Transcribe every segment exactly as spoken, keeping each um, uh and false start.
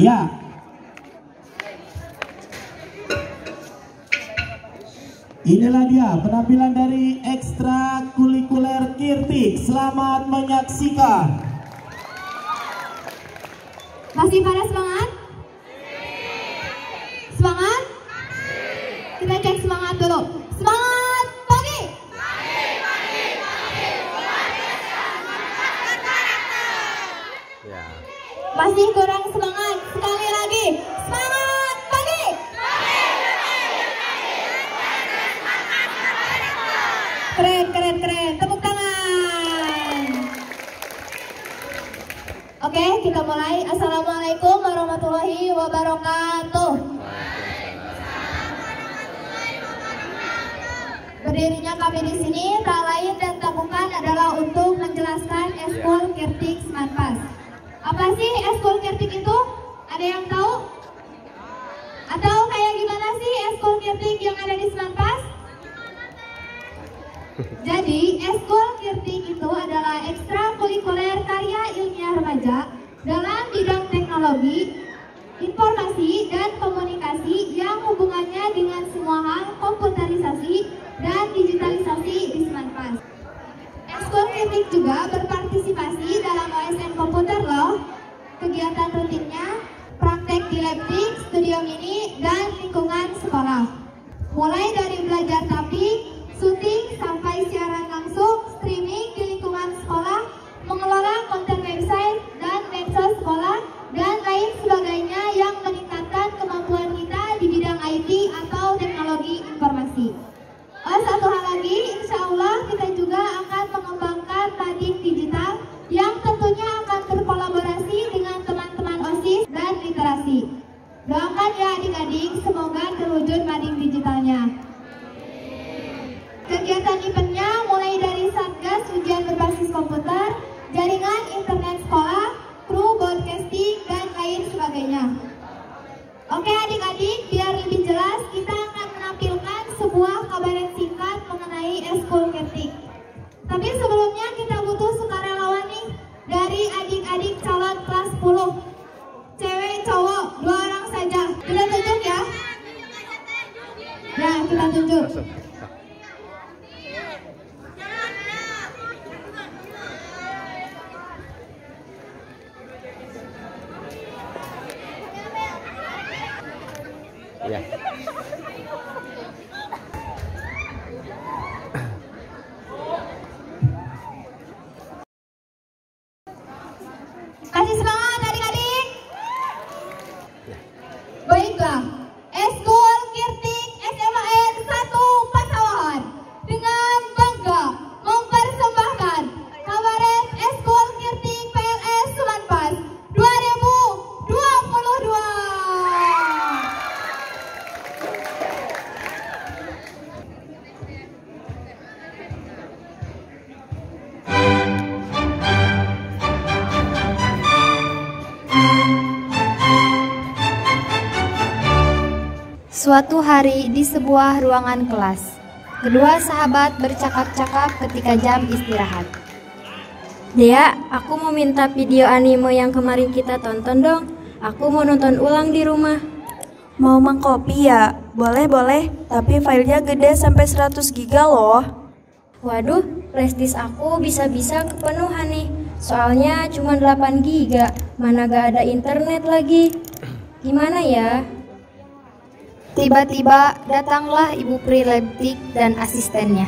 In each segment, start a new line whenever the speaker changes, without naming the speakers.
Ya. Inilah dia penampilan dari ekstrakurikuler Kirtik. Selamat menyaksikan.
Masih pada semangat? Semangat? Kita cek semangat dulu. Semangat pagi! Masih kurang semangat. Sekali lagi. Semangat pagi! Keren, keren, keren. Tepuk tangan. Oke, kita mulai. Assalamualaikum warahmatullahi wabarakatuh. Berdirinya kami di sini tak lain dan tak bukan adalah untuk menjelaskan Eskul Kirtik Semanpas. Apa sih Eskul Kirtik itu? Ada yang tahu? Atau kayak gimana sih Eskul Kirtik yang ada di Semanpas? Jadi Eskul Kirtik itu adalah ekstrakurikuler karya ilmiah remaja dalam bidang teknologi, informasi, dan komunikasi yang hubungannya dengan semua hal komputerisasi dan digitalisasi di Semanpas. Eskul Kirtik juga berpartisipasi dalam O S N komputer loh. Kegiatan rutinnya praktek di Labtik, studio mini, dan lingkungan sekolah. Mulai dari belajar taping, syuting, sampai siaran langsung, streaming di lingkungan sekolah, mengelola konten website dan medsos sekolah, dan lain sebagainya yang meningkatkan kemampuan kita di bidang I T atau teknologi informasi. Oh, satu hal lagi, insya Allah kita juga akan mengembangkan mading digital yang tentunya akan berkolaborasi dengan teman-teman OSIS dan literasi. Doakan ya adik-adik, semoga terwujud mading digitalnya. Kegiatan eventnya mulai dari Satgas ujian berbasis komputer, jaringan internet sekolah, kru broadcasting, dan lain sebagainya. Oke adik-adik, biar lebih jelas kita akan menampilkan sebuah kabaran singkat mengenai Eskul Kirtik. Tapi sebelumnya kita butuh sukarelawan nih dari adik-adik calon kelas sepuluh. Cewek, cowok, dua orang saja. Kita tunjuk ya. Ya, kita tunjuk.
Ya.
Kasih semangat adik-adik. Baiklah, Eskul Kirtik S M A N satu Pasawahan dengan bangga mempersembahkan kabaret Eskul Kirtik P L S Semanpas dua ribu dua puluh dua.
Suatu hari di sebuah ruangan kelas, kedua sahabat bercakap-cakap ketika jam istirahat.
Dea, aku mau minta video anime yang kemarin kita tonton dong. Aku mau nonton ulang di rumah.
Mau mengcopy ya? Boleh-boleh, tapi filenya gede sampai seratus giga loh.
Waduh, flashdisk aku bisa-bisa kepenuhan nih. Soalnya cuma delapan giga, mana gak ada internet lagi. Gimana ya?
Tiba-tiba datanglah Ibu Pri Labtik dan asistennya.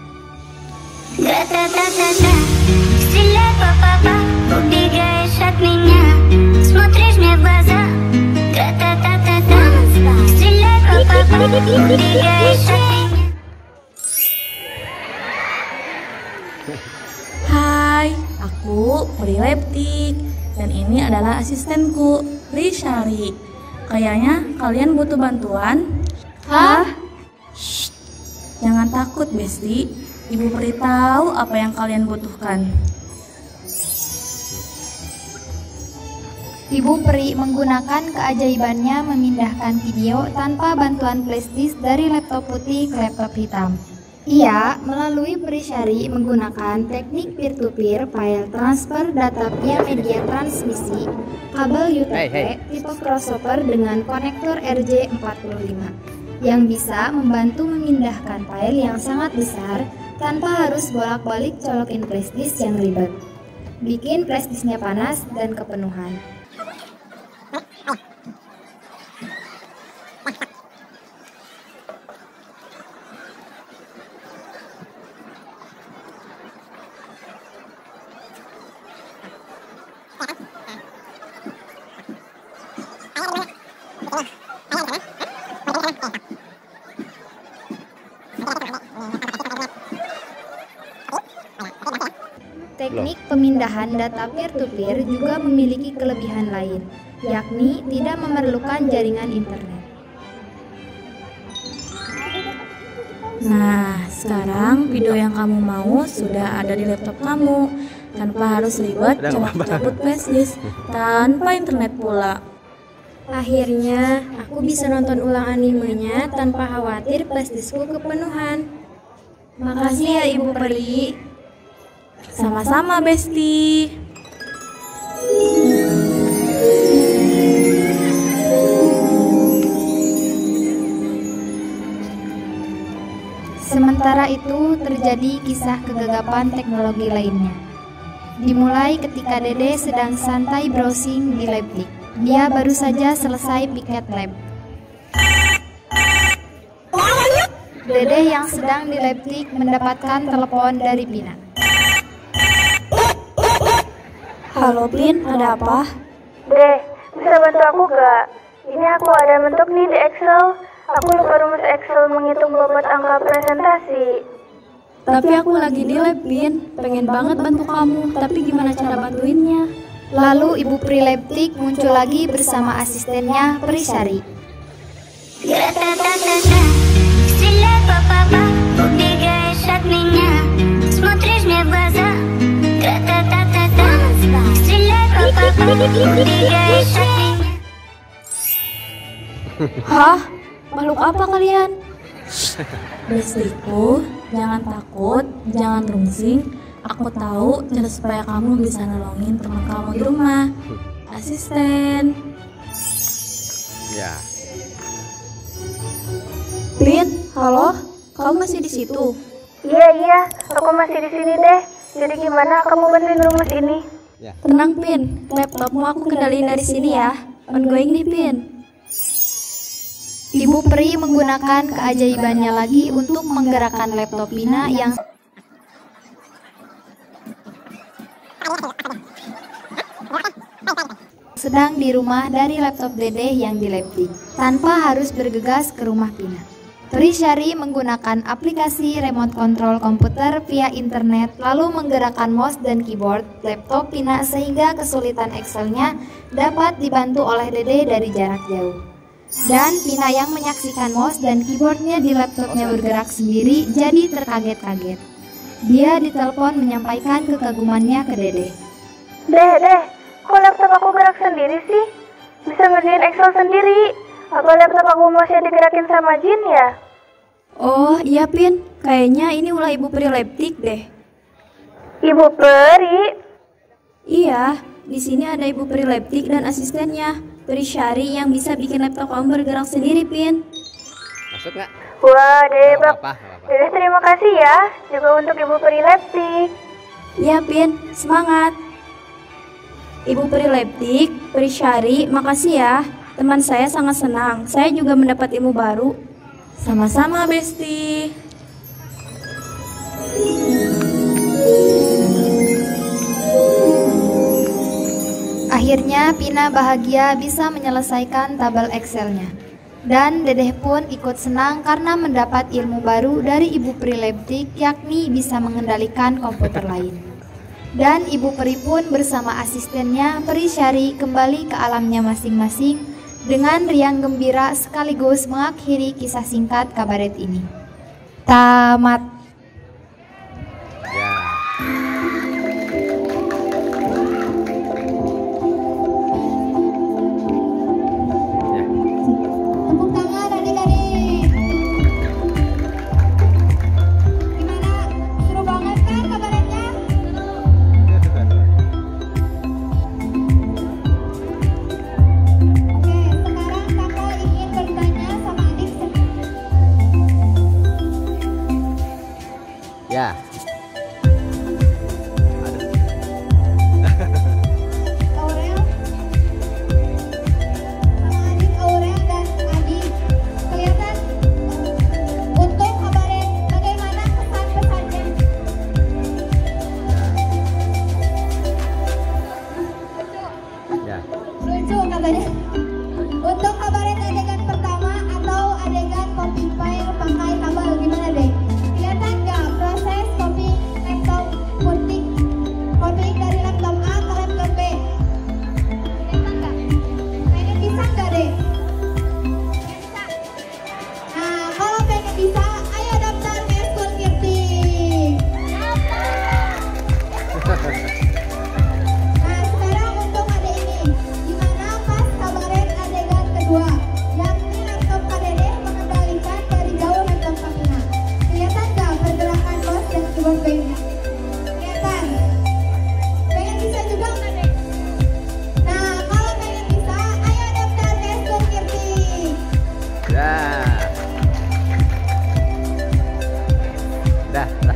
Hai, aku Pri Labtik dan ini adalah asistenku, Rishari. Kayaknya kalian butuh bantuan.
Hah?
Shh, jangan takut, Besti. Ibu Pri tahu apa yang kalian butuhkan.
Ibu Pri menggunakan keajaibannya memindahkan video tanpa bantuan flashdisk dari laptop putih ke laptop hitam. Ia melalui Prishari menggunakan teknik peer-to-peer file transfer data via media transmisi kabel U T P tipe crossover dengan konektor R J empat puluh lima yang bisa membantu memindahkan file yang sangat besar tanpa harus bolak-balik colokin flash disk yang ribet, bikin flash disknya panas dan kepenuhan. Teknik pemindahan data peer-to-peer juga memiliki kelebihan lain, yakni tidak memerlukan jaringan internet.
Nah, sekarang video yang kamu mau sudah ada di laptop kamu, tanpa harus ribet cabut flash disk, tanpa internet pula.
Akhirnya, aku bisa nonton ulang animenya tanpa khawatir flash diskku kepenuhan.
Makasih ya Ibu Peri.
Sama-sama, Besti.
Sementara itu terjadi kisah kegagapan teknologi lainnya. Dimulai ketika Dede sedang santai browsing di Leipzig. Dia baru saja selesai piket lab. Dede yang sedang di Leipzig mendapatkan telepon dari Pina.
Halo Pin, ada apa?
Deh, bisa bantu aku gak? Ini aku ada bentuk nih di Excel. Aku lupa rumus Excel menghitung bobot angka presentasi.
Tapi aku lagi di lab, Pin. Pengen banget bantu kamu, tapi gimana cara bantuinnya?
Lalu Ibu Pri Leipzig muncul lagi bersama asistennya Prishari.
Hah? Makhluk apa kalian?
Bestiku, jangan takut, jangan rungsing. Aku tahu cara supaya kamu bisa nolongin teman kamu di rumah. Asisten.
Ya.
Pin, halo? Kamu masih di situ?
Iya, iya, aku masih di sini deh. Jadi gimana kamu bantuin rumus ini?
Ya.
Tenang Pin, laptopmu aku kendaliin dari sini ya. Ongoing nih Pin.
Ibu Pri menggunakan keajaibannya lagi untuk menggerakkan laptop Pina yang sedang di rumah dari laptop Dede yang di Leipzig, tanpa harus bergegas ke rumah Pina. Prishari menggunakan aplikasi remote control komputer via internet, lalu menggerakkan mouse dan keyboard laptop Pina sehingga kesulitan Excel-nya dapat dibantu oleh Dede dari jarak jauh. Dan Pina yang menyaksikan mouse dan keyboardnya di laptopnya bergerak sendiri jadi terkaget-kaget. Dia ditelepon menyampaikan kekagumannya ke Dede.
Deh, deh, kok laptop aku gerak sendiri sih? Bisa ngerjain Excel sendiri. Apa laptop aku masih digerakin sama Jin ya?
Oh iya Pin, kayaknya ini ulah Ibu Pri Leipzig deh.
Ibu Peri?
Iya, di sini ada Ibu Pri Leipzig dan asistennya Prishari yang bisa bikin laptop kamu bergerak sendiri, Pin.
Masuk nggak?
Wah, Dede,
Nggak apa-apa, nggak apa-apa.
Dede terima kasih ya, juga untuk Ibu Peri Leipzig.
Ya, Pin, semangat. Ibu Pri Leipzig, Prishari, makasih ya. Teman saya sangat senang. Saya juga mendapat ilmu baru.
Sama-sama, Besti.
Akhirnya Pina bahagia bisa menyelesaikan tabel Excel-nya. Dan Dedeh pun ikut senang karena mendapat ilmu baru dari Ibu Pri Leipzig, yakni bisa mengendalikan komputer lain. Dan Ibu Pri pun bersama asistennya Prishari kembali ke alamnya masing-masing dengan riang gembira sekaligus mengakhiri kisah singkat kabaret ini. Tamat.
Ya.
Tepuk tangan adik-adik. biasanya. Untuk kabaret adegan pertama atau adegan copy file pakai kabel gimana deh? Kelihatan nggak proses copy laptop copy copy dari laptop A ke laptop B? Kelihatan nggak? Pengen bisa nggak deh? Bisa. Nah kalau pengen bisa, ayo daftar ke Eskul Kirtik. Nah sekarang untuk ada ini, gimana pas kabaret adegan kedua, yakni laptop K D D mengendalikan dari jauh laptop Kakina. Kelihatan nggak pergerakan mouse dan keyboard banknya? Kelihatan? Pengen bisa juga nggak deh? Nah kalau pengen bisa, ayo daftar ke Eskul Kirtik.
Ya. Dah, dah.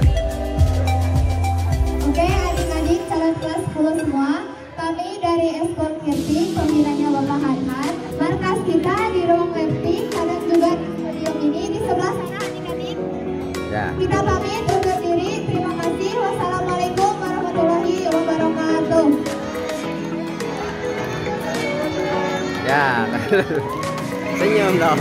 Oke adik-adik calon kelas sepuluh semua, kami dari Eskul Kirtik, pembinanya Bapak Hanhan, markas kita di ruang Leptik, kadang juga di studio ini di sebelah sana adik-adik.
Ya.
Kita pamit undur diri, terima kasih, wassalamualaikum warahmatullahi wabarakatuh.
Ya. Senyum dong.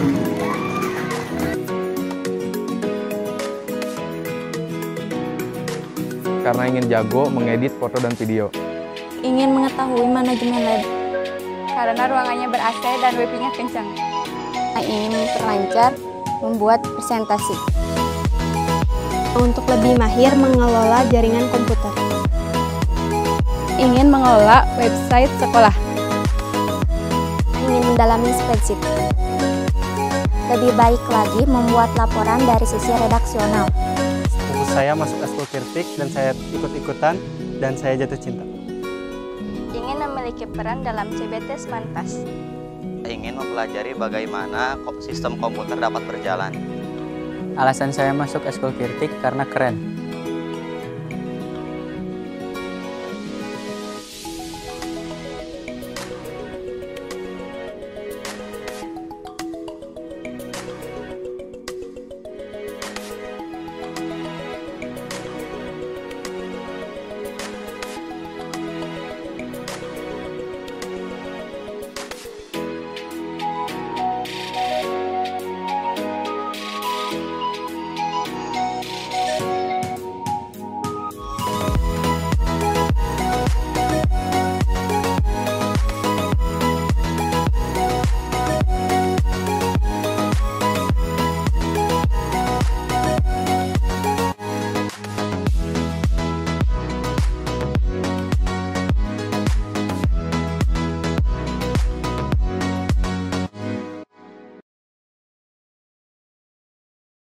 Karena ingin jago mengedit foto dan video.
Ingin mengetahui manajemen lab.
Karena ruangannya ber-A C dan wifi-nya kencang.
Ingin memperlancar membuat presentasi.
Untuk lebih mahir mengelola jaringan komputer.
Ingin mengelola website sekolah.
Ingin mendalami spreadsheet. Lebih baik lagi membuat laporan dari sisi redaksional.
Saya masuk Eskul Kirtik dan saya ikut-ikutan dan saya jatuh cinta.
Ingin memiliki peran dalam C B T Smanpas.
Ingin mempelajari bagaimana sistem komputer dapat berjalan.
Alasan saya masuk Eskul Kirtik karena keren.